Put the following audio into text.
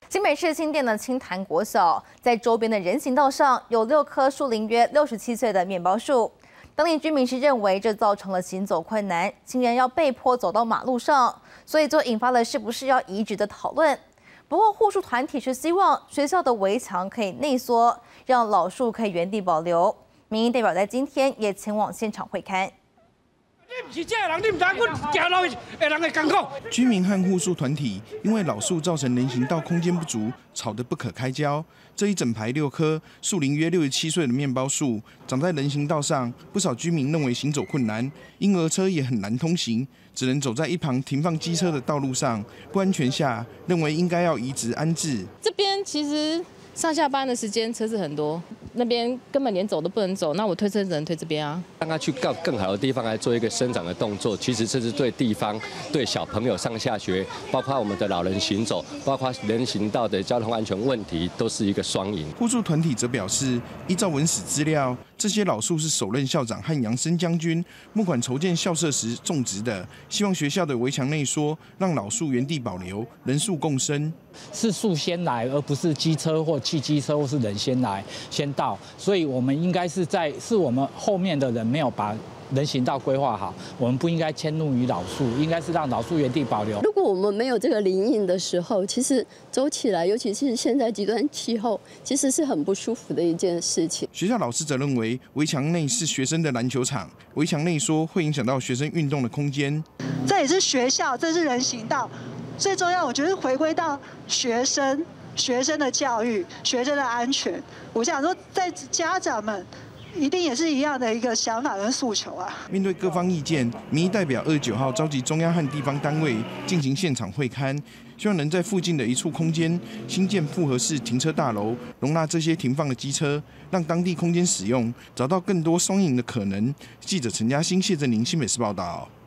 新北市新店的青潭国小，在周边的人行道上有6棵树龄约67岁的面包树。当地居民是认为这造成了行走困难，行人要被迫走到马路上，所以就引发了是不是要移植的讨论。不过护树团体是希望学校的围墙可以内缩，让老树可以原地保留。民意代表在今天也前往现场会勘。 居民和护树团体因为老树造成人行道空间不足，吵得不可开交。这一整排6棵树龄约67岁的面包树长在人行道上，不少居民认为行走困难，婴儿车也很难通行，只能走在一旁停放机车的道路上，不安全下，认为应该要移植安置。 这边其实上下班的时间车子很多。 那边根本连走都不能走，那我推车只能推这边啊。 让他去到更好的地方来做一个生长的动作，其实这是对地方、对小朋友上下学，包括我们的老人行走，包括人行道的交通安全问题，都是一个双赢。 护树团体则表示，依照文史资料，这些老树是首任校长和杨森将军募款筹建校舍时种植的，希望学校的围墙内缩，让老树原地保留，人树共生。 是树先来，而不是机车或汽机车或是人先来先到，所以我们应该是我们后面的人没有把人行道规划好，我们不应该迁怒于老树，应该是让老树原地保留。 如果我们没有这个林荫的时候，其实走起来，尤其是现在极端气候，其实是很不舒服的一件事情。 学校老师则认为，围墙内是学生的篮球场，围墙内缩会影响到学生运动的空间。 这也是学校，这是人行道。 最重要，我觉得是回归到学生的教育、学生的安全。我想说，在家长们一定也是一样的一个想法跟诉求啊。 面对各方意见，民意代表29号召集中央和地方单位进行现场会勘，希望能在附近的一处空间新建复合式停车大楼，容纳这些停放的机车，让当地空间使用，找到更多双赢的可能。记者陈嘉欣、谢振宁新北市报道。